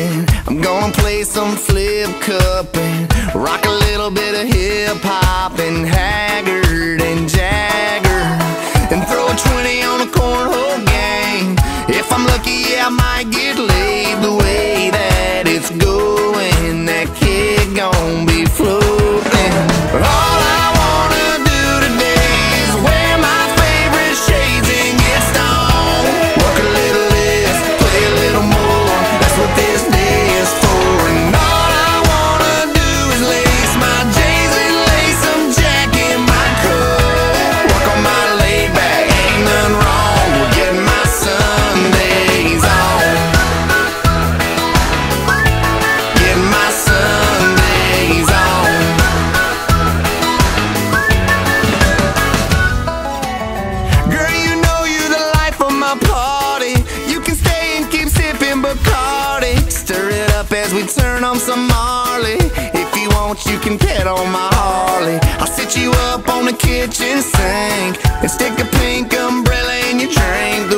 and I'm gonna play some flip cup and rock a little bit of hip hop and Haggard and Jagger and throw a 20 on a cornhole game. If I'm lucky, yeah, I might get laid. The way that it's going, that kid gon' be floating. But all I wanna do today is wear my favorite shades and get stoned. Work a little less, play a little more. That's what this day is for. And all I wanna do is lace my J's and lace some Jack in my cup. Work on my laid back, ain't nothing wrong with getting my Sundays on. Getting my Sundays on. Girl, you know you're the life of my party. You can stay and keep sipping Bacardi. Stir it up as we turn on some Marley. If you want, you can pet on my Harley. I'll sit you up on the kitchen sink and stick a pink umbrella in your drink. The